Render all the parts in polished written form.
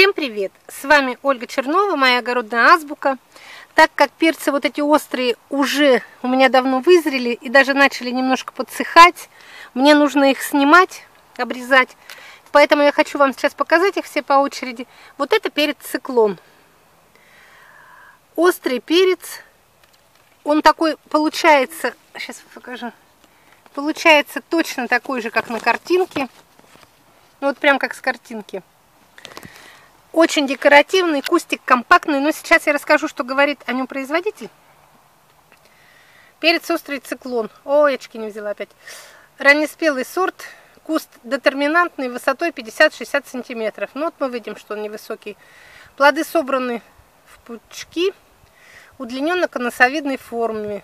Всем привет! С вами Ольга Чернова, моя огородная азбука. Так как перцы вот эти острые уже у меня давно вызрели и даже начали немножко подсыхать, мне нужно их снимать, обрезать. Поэтому я хочу вам сейчас показать их все по очереди. Вот это перец циклон. Острый перец, он такой получается, сейчас покажу, получается точно такой же, как на картинке. Вот прям как с картинки. Очень декоративный, кустик компактный, но сейчас я расскажу, что говорит о нем производитель. Перец острый циклон. Ой, очки не взяла опять. Раннеспелый сорт, куст детерминантный, высотой 50-60 сантиметров. Ну вот мы видим, что он невысокий. Плоды собраны в пучки, удлиненно-конусовидной форме.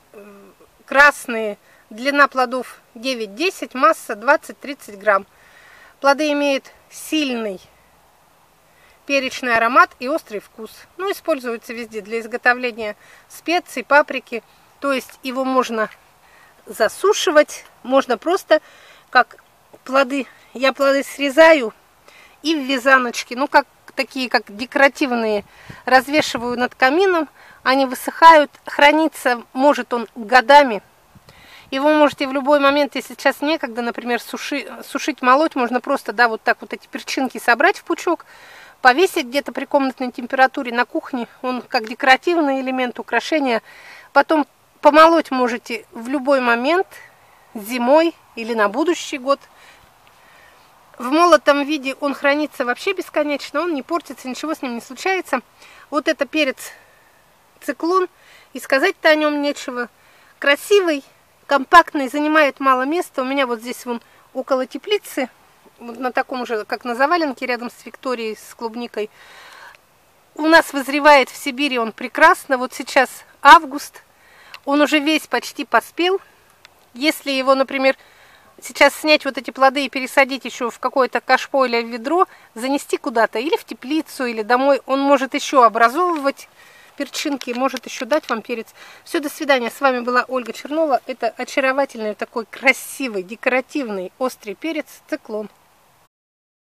Красные, длина плодов 9-10, масса 20-30 грамм. Плоды имеют сильный перечный аромат и острый вкус. Ну, используется везде для изготовления специй, паприки. То есть его можно засушивать, можно просто как плоды. Я плоды срезаю и в вязаночки, ну, как такие, как декоративные, развешиваю над камином. Они высыхают. Храниться может он годами. Его можете в любой момент, если сейчас некогда, например, сушить, молоть, можно просто, да, вот так вот эти перчинки собрать в пучок, повесить где-то при комнатной температуре на кухне. Он как декоративный элемент, украшения. Потом помолоть можете в любой момент, зимой или на будущий год. В молотом виде он хранится вообще бесконечно, он не портится, ничего с ним не случается. Вот это перец циклон, и сказать-то о нем нечего. Красивый, компактный, занимает мало места. У меня вот здесь вон около теплицы, вот на таком же, как на заваленке, рядом с Викторией, с клубникой. У нас вызревает в Сибири он прекрасно. Вот сейчас август, он уже весь почти поспел. Если его, например, сейчас снять вот эти плоды и пересадить еще в какое-то кашпо или в ведро, занести куда-то, или в теплицу, или домой, он может еще образовывать перчинки, может еще дать вам перец. Все, до свидания. С вами была Ольга Чернова. Это очаровательный такой красивый, декоративный, острый перец циклон.